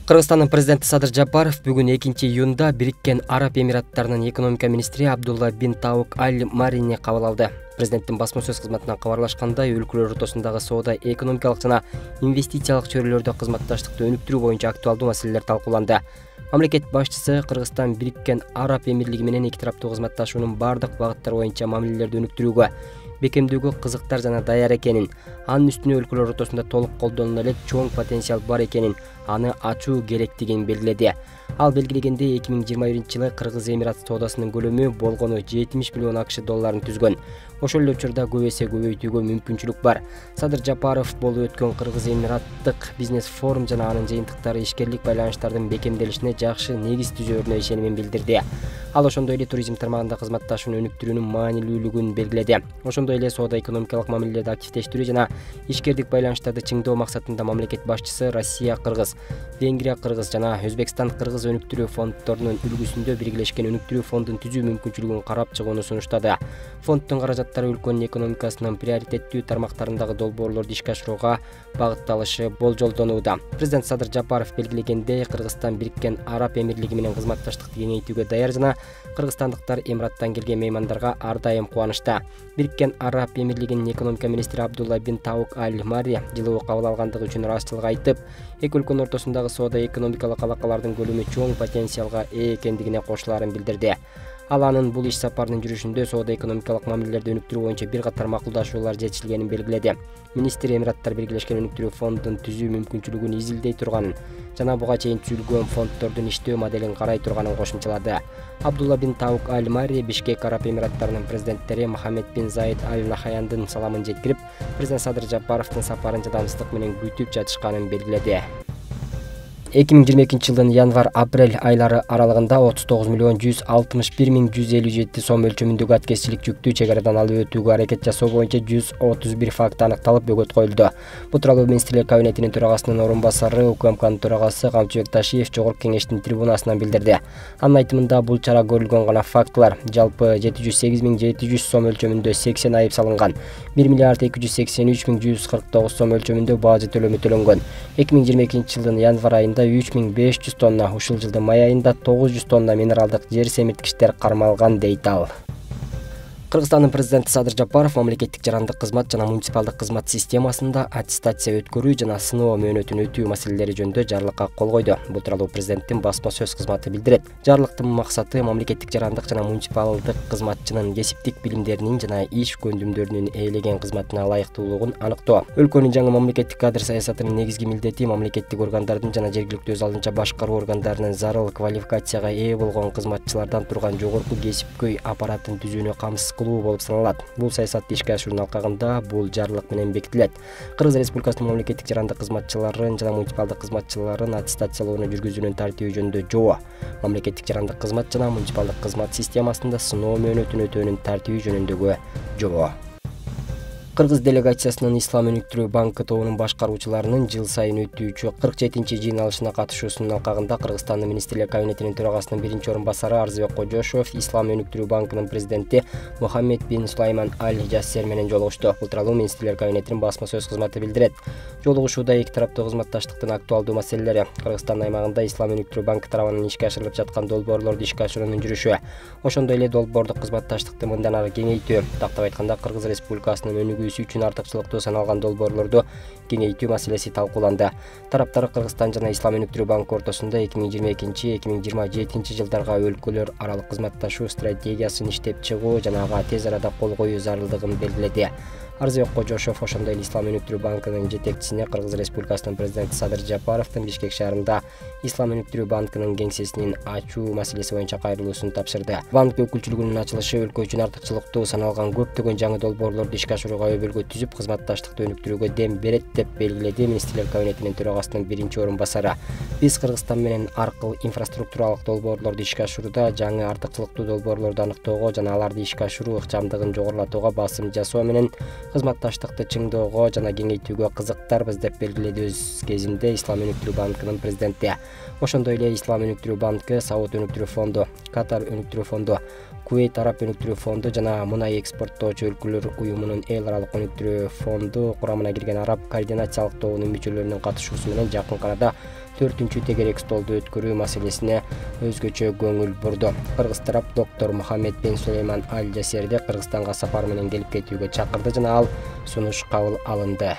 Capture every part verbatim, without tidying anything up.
Кыргызстандын президенти Садыр Жапаров бүгүн экинчи июнда Бириккен Араб Эмираттарынын экономика министри Абдулла бин Таук Аль Марини кабыл алды. Президенттин басма сөз кызматынан кабарлашкандай, өлкөлөр ортосундагы соода, экономикалык жана инвестициялык чөйрөлөрдө кызматташтыкты өнүктүрүү боюнча актуалдуу маселелер талкууланды. Мамлекет башчысы Кыргызстан Бириккен Араб Эмирлиги менен эки тараптуу кызматташуунун бардык багыттары боюнча мамилелерди өнүктүрүүгө, бекемдөөгө кызыктар жана даяр экенин, анын үстүнө өлкөлөр ортосунда толук колдонула элек чоң потенциал бар экенин, аны ачуу керектигин белгиледи. Ал белгилегенде эки миң жыйырма биринчи жылы Кыргыз Эмират соодасынын көлөмү болгону жетимиш миллион акш долларын түзгөн. Ошол эле учурда көп эсе көбөйтүүгө мүмкүнчүлүк бар. Садыр Жапаров болуп өткөн Кыргыз Эмираттык бизнес форум жана анын жыйынтыктары ишкерлик байланыштардын бекемделишине жакшы негиз түзөөрүнө ишенимин билдирди. Ал ошондой эле туризм тармагында кызматташууну өнүктүрүүнүн маанилүүлүгүн белгиледи. Ошондой эле соода экономикалык мамилелерди активдештирүү жана ишкерлик байланыштарды чыңдоо максатында мамлекет башчысы Россия Кыргыз, Венгрия Кыргыз жана Өзбекстан Кыргыз өнүктүрүү фонддорунун үлгүсүндө биргелешкен өнүктүрүү фондун түзүү мүмкүнчүлүгүн карап чыгууну сунуштады. Фонддун каражаттары өлкөнүн экономикасынын приоритеттүү тармактарындагы долбоорлорду ишке ашырууга багытталышы болжолдонууда. Президент Садыр Жапаров белгилегендей, Кыргызстан Бириккен Араб Эмирлиги менен кызматташтыкты кеңейтүүгө даяр жана кыргызстандыктар Эмираттан келген меймандарга ар дайым кубанычта. Бириккен Араб Эмирлигинин экономика министри Абдулла бин Таук Аль Мари жылуу кабыл алгандыгы үчүн ыраазычылык айтып, эки өлкөнүн ортосундагы соода экономикалык алакалардын көлөмү чоң потенциалга ээ экендигине кошулаарын билдирди. Ал анын бул иш сапарынын жүрүшүндө соода экономикалык мамилелерди өнүктүрүү боюнча бир катар макулдашуулар жетишилгенин белгиледи. Министр Эмираттар биргелешкен өнүктүрүү фондун түзүү мүмкүнчүлүгүн изилдей турганын жана буга чейин түзүлгөн фонддордун иштөө моделин карай турганын кошумчалады. Абдулла бин Таук Аль Мари Бишкек Араб Эмираттарынын президенттери Мохаммед бин Заид Аль Нахаяндын саламын жеткирип, президент Садыр Жапаровдун сапарын жадамсыздык менен күтүп жатышканын белгиледи. эки миң жыйырма экинчи жылдын январь-апрель айлары аралыгында отуз тогуз миллион жүз алтымыш бир миң жүз элүү жети сом өлчөмүндөгү аткезчилик жүктү чек арадан алып өтүүгө аракет жасоо боюнча жүз отуз бир факт аныкталып бөгөт коюлду. Бул тууралуу министрлер кабинетинин төрагасынын орун басары, УКМКнын төрагасы Камчыбек Ташиев Жогорку Кеңештин трибунасынан билдирди. Анын айтымында, бул чара көрүлгөн гана фактылар. Жалпы жети жүз сегиз миң жети жүз сом өлчөмүндө сексен айып салынган. бир миллиард эки жүз сексен үч миң жүз кырк тогуз сом өлчөмүндө бажы төлөмү төлөнгөн. эки миң жыйырма экинчи жылдын январь айында үч миң беш жүз тонна, ушул жылдын май айында тогуз жүз тонна минералдык жер семирткичтер кармалган, дейт ал. Кыргызстандын президенти Садыр Жапаров мамлекеттик жарандык кызмат жана муниципалдык кызмат системасында аттестация өткөрүү жана сыноо мөөнөтүн өтүү маселелери жөнүндө жарлыкка кол койду. Бул тууралуу президенттин басма сөз кызматы билдирет. Жарлыктын максаты мамлекеттик жарандык жана муниципалдык кызматчынын кесиптик билимдеринин жана иш көндүмдөрүнүн ээлеген кызматына ылайыктуулугун аныктоо. Өлкөнүн жаңы мамлекеттик кадр саясатынын негизги милдети мамлекеттик органдардын жана жергиликтүү өз алдынча башкаруу органдарынын зарыл квалификацияга ээ болгон кызматчылардан турган жогорку кесипкөй аппаратын түзүүнү камсыз кылуу болуп саналат. Бул саясатты ишке ашыруунун алкагында бул жарлык менен бекитилет. Кыргыз Республикасынын мамлекеттик жарандык кызматчыларын жана муниципалдык кызматчыларын аттестациялоону жүргүзүүнүн тартиби жөнүндө жобо, мамлекеттик жарандык кызмат жана муниципалдык кызмат системасында сыноо мөөнөтүн өтөөнүн тартиби жөнүндөгү жобо. Кыргыз делегациясынын Ислам өнүктүрүү банкы тобунун башкаруучуларынын жыл сайын өтүүчү кырк жетинчи жыйналышына катышуусунун алкагында Кыргызстандын министрлер кабинетинин төрагасынын биринчи орун басары Арзыбек Кожошов Ислам өнүктүрүү банкынын президенти Мухаммед бин Сулайман Аль Жасер менен жолугушту. Бул тууралуу министрлер кабинетинин басма сөз кызматы билдирет. Жолугушууда эки тараптуу кызматташтыктын актуалдуу маселелери, Кыргызстан аймагында Ислам өнүктүрүү банкы тарабынан ишке ашырылып жаткан долбоорлорду ишке ашыруунун жүрүшү, ошондой эле долбоордук кызматташтыкты мындан ары кеңейтүү, тактап айтканда Кыргыз Республикасынын өнүгүү үчүн артыкчылыктуу саналган долбоорлорду кеңейтүү маселеси талкууланды. Тараптар Кыргызстан жана Ислам өнүктүрүү банкы ортосунда эки миң жыйырма экинчи эки миң жыйырма жетинчи жылдарга өлкөлөр аралык кызматташуу стратегиясын иштеп чыгуу жана ага тез арада кол коюу зарылдыгын белгиледи. Арзыбек Кожошов ошондой эле Ислам өнүктүрүү банкынын жетекчисине Кыргыз Республикасынын президенти Садыр Жапаровдун Бишкек шаарында Ислам өнүктүрүү банкынын кеңсесинин ачуу маселеси боюнча кайрылуусун тапшырды. Банк өкүлчүлүгүнүн ачылышы өлкө үчүн артыкчылыктуу саналган көптөгөн жаңы долбоорлорду ишке ашырууга өбөлгө түзүп, кызматташтыкты өнүктүрүүгө дем берет деп белгиледи министрлер кабинетинин төрагасынын биринчи орун басары. Биз Кыргызстан менен аркыл инфраструктуралык долбоорлорду ишке ашырууда жаңы артыкчылыктуу долбоорлорду аныктоого жана аларды ишке ашыруу ыкчамдыгын жогорулатууга басым жасоо менен кызматташтыкты чыңдоого жана кеңейтүүгө кызыктарбыз деп белгиледи өз кезинде Ислам өнүктүрүү банкынын президенти. Ошондой эле Ислам өнүктүрүү банкы, Сауд өнүктүрүү фонду, Катар өнүктүрүү фонду, Кувейт Араб өнүктүрүү фонду жана Мунай экспорттоочу өлкөлөр уюмунун эл аралык өнүктүрүү фонду курамына кирген Араб координациялык тобунун мүчөлөрүнүн катышуусу менен жакын арада төртүнчү тегерек столду өткөрүү маселесине өзгөчө көңүл бурду. Кыргыз тарап доктор Мухаммед бен Сулейман Аль Жасерди Кыргызстанга сапар менен келип кетүүгө чакырды жана ал сунуш кабыл алынды.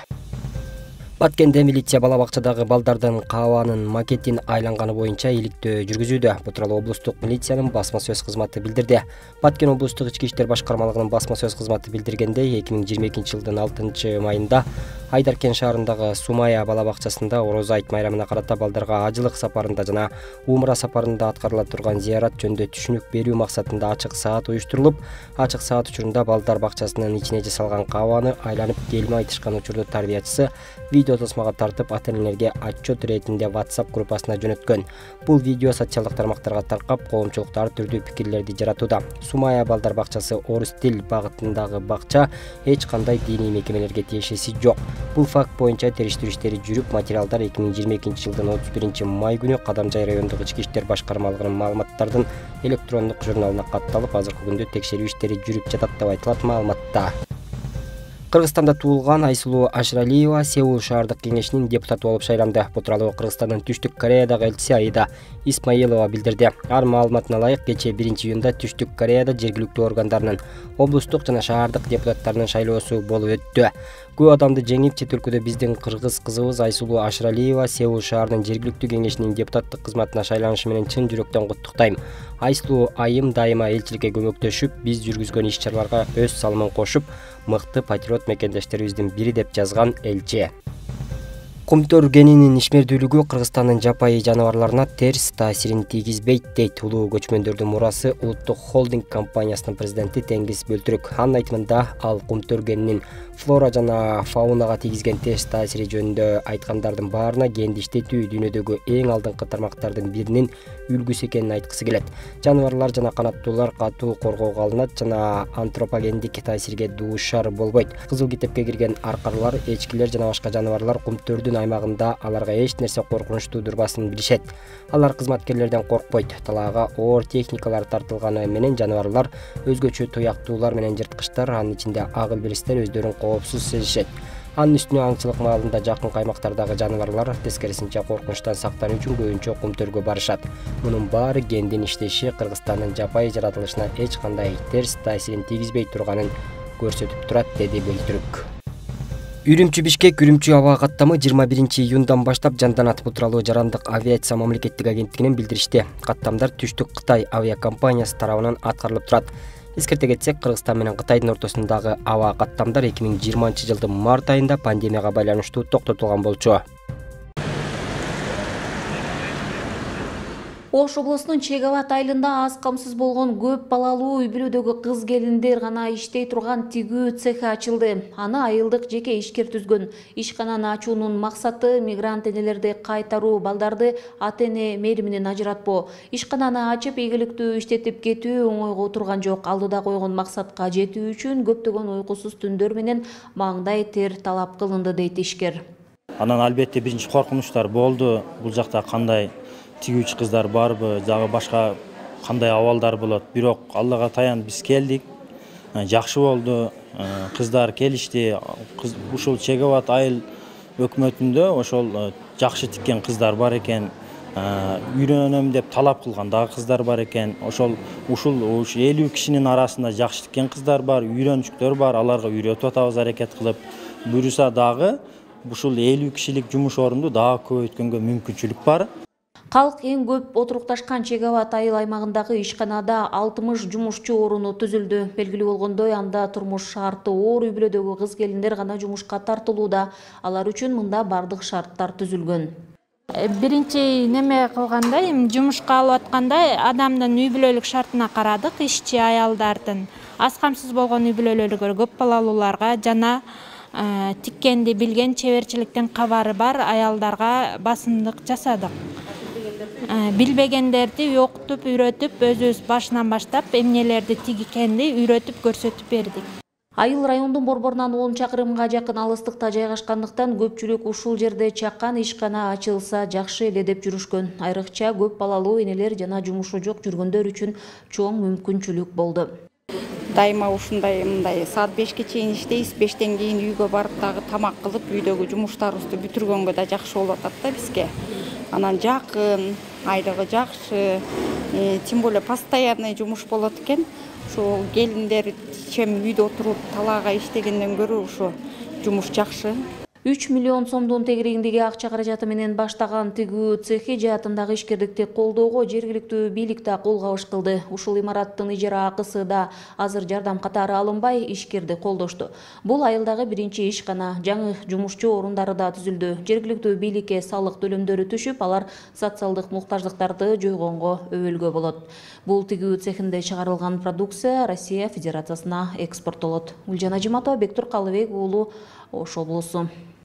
Баткенде милиция бала бакчадагы балдардын каабанын макетин айланганы боюнча иликтөө жүргүзүүдө. Бу тууралуу облустук милициянын басма сөз кызматы билдирди. Баткен облустук ички иштер башкармалыгынын басма сөз кызматы билдиргендей, эки миң жыйырма экинчи жылдын алтынчы майында Айдаркен шаарындагы Сумая бала бакчасында Орозо айт майрамына карата балдарга ажылык сапарында жана умра сапарында аткарыла турган зыярат жөнүндө түшүнүк берүү максатында ачык саат уюштурулуп, ачык саат учурунда балдар бакчасынын ичине жасалган каабаны айланып келме айтышкан учурду тарбиячысы видео тосмага тартып ата-энелерге отчет иретинде WhatsApp группасына жөнөткөн. Бул видео социалдык тармактарга таркап, коомчулукта ар түрдүү пикирлерди жаратууда. Сумая балдар бакчасы орус тил багытындагы бакча, эч кандай диний мекемелерге тиешеси жок. Бул факт боюнча териштирүү иштери жүрүп, материалдар эки миң жыйырма экинчи жылдын отуз биринчи май күнү Кадамжай райондук ички иштер башкармалыгынын маалыматтардын электрондук журналына катталып, азыркы күндө текшерүү иштери жүрүп жатат деп айтылат маалыматта. Кыргызстанда туулган Айсулуу Ашыралиева Сеул шаардык кеңешинин депутаты болуп шайланды. Бу тууралуу Кыргызстандын Түштүк Кореядагы элчиси Аида Исмаилова билдирди. Ар маалыматына ылайык, кечээ биринчи июнда Түштүк Кореяда жергиликтүү органдарынын облустук жана шаардык депутаттарынын шайлоосу болуп өттү. Көп адамды жеңип, чет өлкөдө биздин кыргыз кызыбыз Айсулуу Ашыралиева Сеул шаарынын жергиликтүү кеңешинин депутаттык кызматына шайланышы менен чын жүрөктөн куттуктайм. Айсулуу айым дайыма элчиликке көмөктөшүп, биз жүргүзгөн иш-чараларга өз салымын кошуп, мыкты патриот мекендештерибиздин бири деп жазган элчи. Кумтөр генинин ишмердүүлүгү Кыргызстандын жапайы жаныбарларына терс таасирин тийгизбейт дейт улуу көчмөндөрдүн мурасы улуттук холдинг компаниясынын президенти Теңиз Бөлтүрүк. Анын айтымында, ал кумтөр генинин флора жана фаунага тийгизген терс таасири жөнүндө айткандардын баарына генди иштетүү дүйнөдөгү эң алдыңкы тармактардын биринин үлгүсү экенин айткысы келет. Жаныбарлар жана канаттуулар катуу коргоого алынат жана антропогендик таасирге дуушар болбойт. Кызыл китепке кирген аркарлар, эчкилер жана башка жаныбарлар кумтөрдүн аймагында аларга эч нерсе коркунучтуу турбасын билишет. Алар кызматкерлерден коркпойт. Талаага оор техникалар тартылганы менен жаныбарлар өзгөчө туяктуулар менен жырткычтар, анын ичинде агыл беристер өздөрүн коопсуз сезишет. Анын үстүнө аңчылык маалында жакын каймактардагы жаныбарлар тескерисинче коркунучтан сактануу үчүн көбүнчө кумтөргө барышат. Мунун баары гендин иштеши Кыргызстандын жапайы жаратылышына эч кандай терс таасирин тийгизбей турганын көрсөтүп турат, деди Бөлтүрүк. Үрүмчү Бишкек Үрүмчү аба каттамы жыйырма биринчи июндан баштап жанданат. Бу тууралуу Жарандык авиация мамлекеттик агенттигинен билдиришти. Каттамдар Түштүк Кытай авиакомпаниясы тарабынан аткарылып турат. Эскерте кетсек, Кыргызстан менен Кытайдын ортосундагы аба каттамдар эки миң жыйырманчы жылдын март айында пандемияга байланыштуу токтотулган болчу. Ош облусунун Чек Абад айылында аз камсыз болгон көп балалуу үй бүлөдөгү кыз келиндер гана иштей турган тигүү цехи ачылды. Аны айылдык жеке ишкер түзгөн. Ишкананы ачуунун максаты мигрант энелерди кайтаруу, балдарды ата-эне мериминен ажыратпоо. Ишкананы ачып, ийгиликтүү иштетип кетүү оңойго турган жок. Алдыда койгон максатка жетүү үчүн көптөгөн уйкусуз түндөр менен маңдай тер талап кылынды, дейт ишкер. Анан албетте биринчи коркунучтар болду. Бул жакта кандай тигүүчү кыздар барбы, дагы башка кандай абалдар болот. Бирок Аллага таян биз келдик. Жакшы болду. Кыздар келишти. Ушул Чек Абад айыл өкмөтүндө ошол жакшы тиккен кыздар бар экен. Үйрөнөм деп талап кылган дагы кыздар бар экен. Ошол ушул элүү кишинин арасында жакшы тиккен кыздар бар, үйрөнчүктөр бар. Аларга үйрөтүп атабыз аракет кылып. Буюрса дагы ушул элүү кишилик жумуш орунду дагы көбөйткөнгө мүмкүнчүлүк бар. Калк эң көп отурукташкан Чек Абад айыл аймагындагы ишканада алтымыш жумушчу оруну түзүлдү. Белгилүү болгондой, анда турмуш шарты оор үй бүлөдөгү кыз келиндер гана жумушка тартылууда. Алар үчүн мында бардык шарттар түзүлгөн. Биринчи неме кылганда, жумушка алып атканда адамдын үй бүлөлүк шартына карадык, ишчи аялдардын. Аз камсыз болгон үй бүлөлөргө, көп балалууларга жана тиккенди билген, чеберчиликтен кабары бар аялдарга басымдык жасадык. Билбегендерди окутуп, үйрөтүп, өзүбүз башынан баштап эмнелерди тигикенди үйрөтүп көрсөтүп бердик. Айыл райондун борборунан он чакырымга жакын алыстыкта жайгашкандыктан көпчүлүк ушул жерде чакан ишкана ачылса жакшы эле деп жүрүшкөн. Айрыкча көп балалуу энелер жана жумушу жок жүргөндөр үчүн чоң мүмкүнчүлүк болду. Дайыма ушундай мындай саат бешке чейин иштейбиз, бештен кийин үйгө барып дагы тамак кылып, үйдөгү жумуштарыбызды бүтүргөнгө да жакшы болуп атат да бизге. Анан жакын, айлыгы жакшы, тем более постоянный жумуш болот экен. Ошо келиндер чем үйдө отуруп талаага иштегенден көрө ошо жумуш жакшы. үч миллион сомдун тегерегиндеги акча каражаты менен баштаган тигүү цехи жаатындагы ишкердикти колдоого жергиликтүү бийлик да кол кабыш кылды. Ушул имараттын ижара акысы да азыр жардам катары алынбай, ишкерди колдошту. Бул айылдагы биринчи ишкана, жаңы жумушчу орундары да түзүлдү. Жергиликтүү бийликке салык төлөмдөрү түшүп, алар социалдык муктаждыктарды жойгонго өбөлгө болот. Бул тигүү цехинде чыгарылган продукция Россия Федерациясына экспорттолот. Гүлжан Ажиматова, Бектур Калыбек уулу, Ош облусу.